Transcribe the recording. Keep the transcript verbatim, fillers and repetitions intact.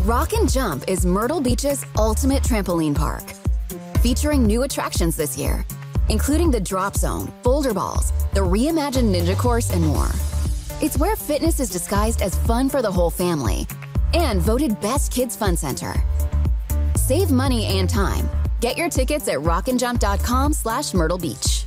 Rockin Jump is Myrtle Beach's ultimate trampoline park, featuring new attractions this year, including the drop zone, boulder balls, the reimagined ninja course, and more. It's where fitness is disguised as fun for the whole family and voted Best Kids Fun Center. Save money and time. Get your tickets at rockinjump dot com slash Myrtle Beach.